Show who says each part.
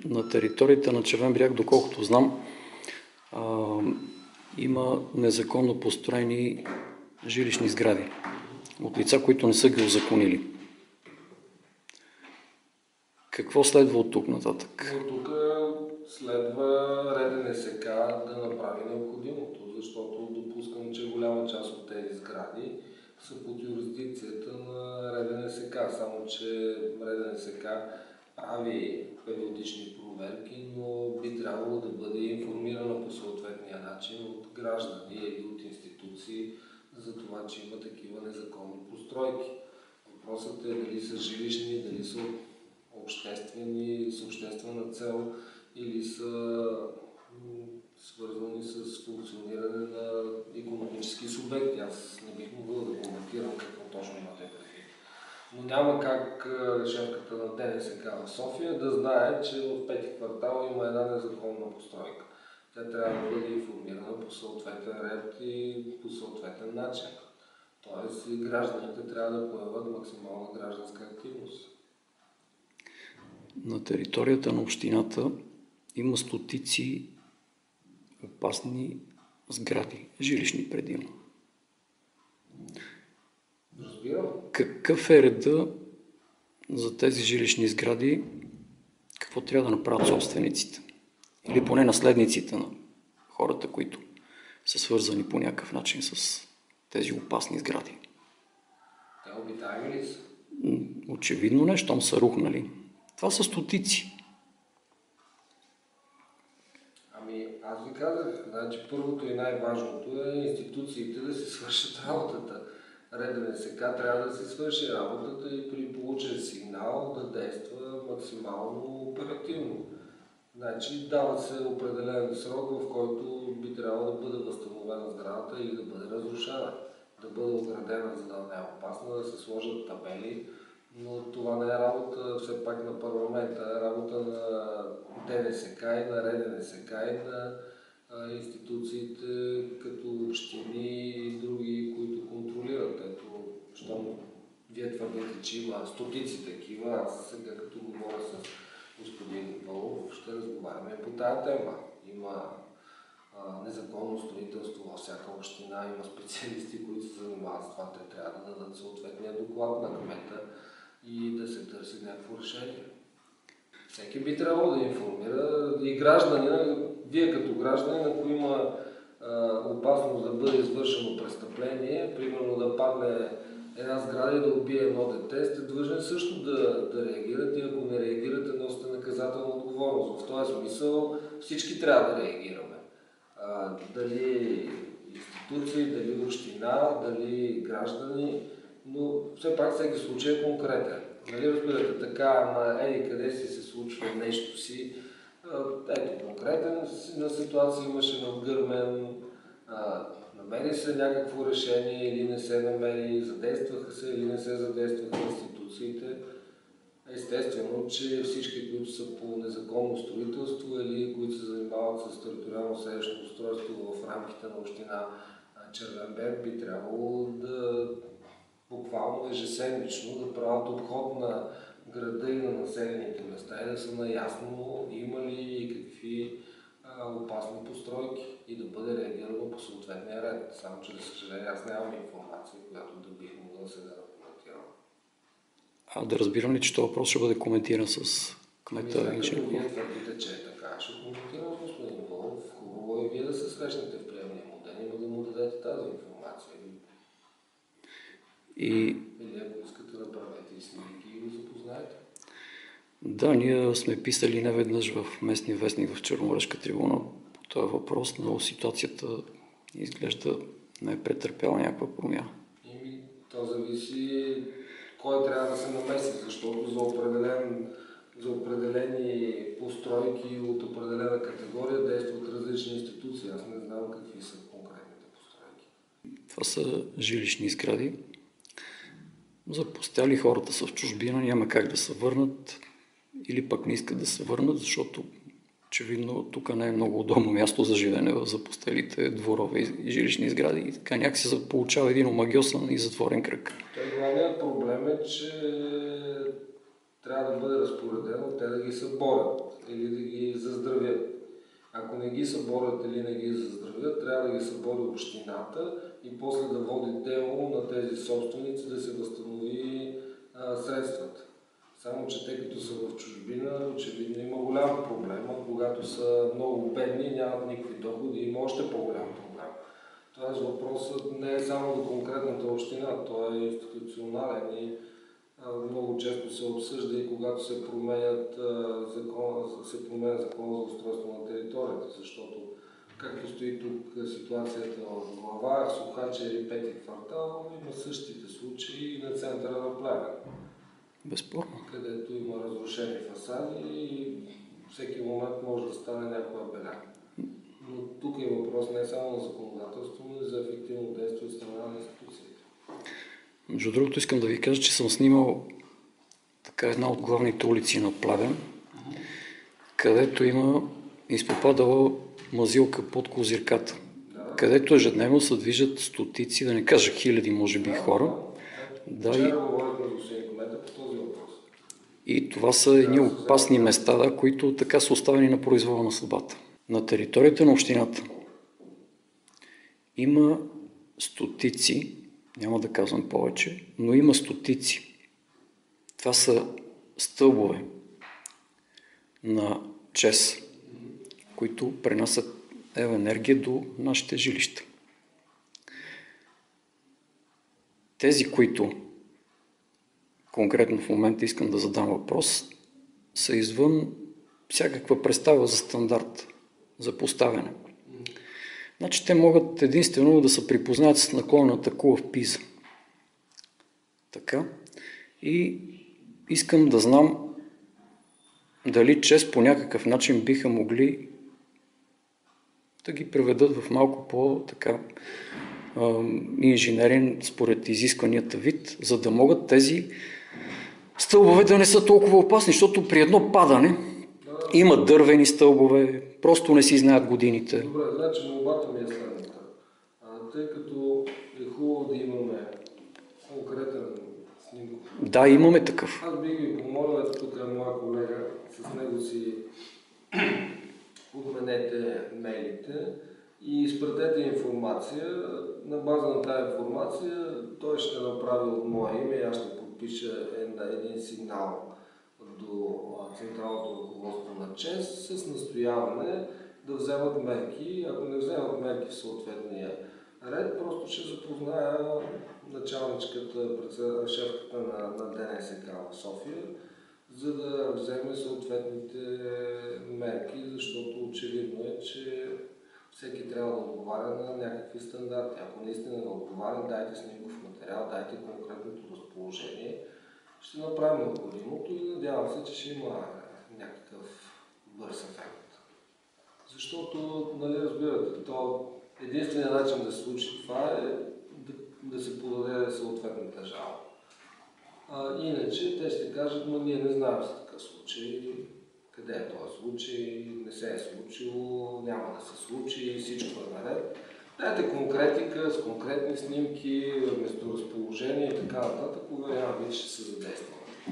Speaker 1: На територията на Червен бряг, доколкото знам, има незаконно построени жилищни сгради от лица, които не са ги узаконили. Какво следва от тук нататък?
Speaker 2: От тук следва РДНСК да направи необходимото, защото допускам, че голяма част от тези сгради са под юрисдикцията на РДНСК, само че РДНСК прави периодични проверки, но би трябвало да бъде информирана по съответния начин от граждани или от институции за това, че има такива незаконни постройки. Въпросът е дали са жилищни, дали са обществени, с обществена цел или са свързани с функциониране на икономически субекти. Аз не бих могъл да коментирам какво точно имате предвид. Но няма как шефката на ДНСК в София да знае, че в пети квартал има една незаконна постройка. Тя трябва да бъде информирана по съответен ред и по съответен начин. Тоест и гражданите трябва да появят максимална гражданска активност.
Speaker 1: На територията на общината има стотици опасни сгради, жилищни предимно.
Speaker 2: Разбирам.
Speaker 1: Какъв е реда за тези жилищни сгради? Какво трябва да направят собствениците? Или поне наследниците на хората, които са свързани по някакъв начин с тези опасни сгради?
Speaker 2: Те обитаеми ли са?
Speaker 1: Очевидно не, щом са рухнали. Това са стотици.
Speaker 2: Ами, аз ви казах, значи първото и най-важното е институциите да си свършат работата. РДНСК трябва да си свърши работата и при получен сигнал да действа максимално оперативно. Значи дава се определен срок, в който би трябвало да бъде възстановена сградата или да бъде разрушена, да бъде оградена, за да не е опасна, да се сложат табели. Но това не е работа все пак на парламента, е работа на ДНСК и на РДНСК и на институциите като общини и други, които контролират. Ето, щом вие твърдите, че има стотици такива, аз сега като говоря с господин Вълов, ще разговаряме по тая тема. Има незаконно строителство във всяка община, има специалисти, които се занимават с това. Те трябва да дадат съответния доклад на кмета и да се търси някакво решение. Всеки би трябвало да информира и гражданина, вие като гражданин, ако има опасност да бъде извършено престъпление, примерно да падне една сграда и да убие едно дете, сте длъжни също да реагирате и ако не реагирате, носите наказателна отговорност. В този смисъл всички трябва да реагираме. Дали институции, дали община, дали граждани, но все пак всеки случай е конкретен. Нали разбирате така, ама къде си се случва нещо си. Ето конкретен на ситуация имаше в Гърмен, намери се някакво решение или не се намери, задействаха се или не се задействаха институциите. Естествено, че всички, които са по незаконно строителство или които се занимават с териториално селищно устройство в рамките на община Червен бряг, би трябвало да буквално ежеседмично да правят обход на града и на населените места и да са наясно има ли и какви опасни постройки и да бъде реагирано по съответния ред. Само че, за съжаление, аз нямам информация, която да бих могъл сега да коментирам.
Speaker 1: Да разбирам ли, че този въпрос ще бъде коментиран с кмета
Speaker 2: инженер? Вие твърдите, че е така. Ще коментирам с господин Вълов. Хубаво е вие да се срещнете в приемния му ден и да му дадете тази информация. Или ако искате да правите и снимки и го запознаете.
Speaker 1: Да, ние сме писали неведнъж в местния вестник в Черноморската трибуна по този въпрос, но ситуацията изглежда не е претърпяла някаква промяна.
Speaker 2: То зависи кой трябва да се намеси, защото за определени постройки от определена категория действат различни институции. Аз не знам какви са конкретните постройки.
Speaker 1: Това са жилищни сгради. Запустяли, хората са в чужбина, няма как да се върнат или пък не искат да се върнат, защото очевидно тук не е много удобно място за живеене в запустелите дворове и жилищни сгради. И така някак се получава един омагьосан и затворен кръг.
Speaker 2: Главният проблем е, че трябва да бъде разпоредено те да ги съборят или да ги заздравят. Ако не ги съборят или не ги заздравят, трябва да ги събори общината и после да води дело на тези собственици да се възстанови средствата. Само че те като са в чужбина, очевидно има голям проблем, а когато са много бедни и нямат никакви доходи, има още по-голям проблем. Тоест въпросът не е само до конкретната община, той е институционален и много често се обсъжда и когато се променя закон за устройство на територията, защото както стои тук ситуацията в Глава, Сухачери, Пети квартал, има същите случаи и на центъра на Плевен.
Speaker 1: Безспорно.
Speaker 2: Където има разрушени фасади и всеки момент може да стане някоя беля. Но тук е въпрос не само на законодателство, но и за ефективно действие от страна на институциите.
Speaker 1: Между другото искам да ви кажа, че съм снимал така една от главните улици на Плевен, където има изпопадала мазилка под Козирката, където ежедневно се движат стотици, да не кажа хиляди, може би, хора. И това са едни опасни места, които така са оставени на произвола на съдбата. На територията на общината има стотици, няма да казвам повече, но има стотици. Това са стълбове на ЧЕЗ, които пренасят енергия до нашите жилища. Тези, които конкретно в момента искам да задам въпрос, са извън всякаква представа за стандарт, за поставяне. Значи те могат единствено да се припознаят с наклонната кула в Пиза. Така. И искам да знам дали ЧЕЗ по някакъв начин биха могли да ги преведат в малко по-така инженерен според изискванията вид, за да могат тези стълбове да не са толкова опасни, защото при едно падане има дървени стълбове, просто не си знаят годините.
Speaker 2: Добре, значи молбата ми е следната. Тъй като е хубаво да имаме конкретен снимков.
Speaker 1: Да, имаме такъв.
Speaker 2: Аз бих ви помолил, тук е моя колега, с него си отменете мейлите и изпратете информация. На база на тази информация той ще направи от мое име, аз ще подпиша един сигнал до централното ръководство на ЧЕЗ с настояване да вземат мерки. Ако не вземат мерки в съответния ред, просто ще запозная началничката, шефката на ДНСК в София, за да вземе съответните мерки, защото очевидно е, че всеки трябва да отговаря на някакви стандарти. Ако наистина не отговаря, дайте снимков материал, дайте конкретното разположение. Ще направим необходимото и надявам се, че ще има някакъв бърз ефект. Защото, нали разбирате, единственият начин да се случи това е да се подаде съответната жалба. Иначе те ще кажат, но ние не знаем за такъв случай, къде е този случай, не се е случило, няма да се случи, всичко е наред. Дайте конкретика с конкретни снимки, месторазположение и така нататък, уверявам ви, че ще се задейства.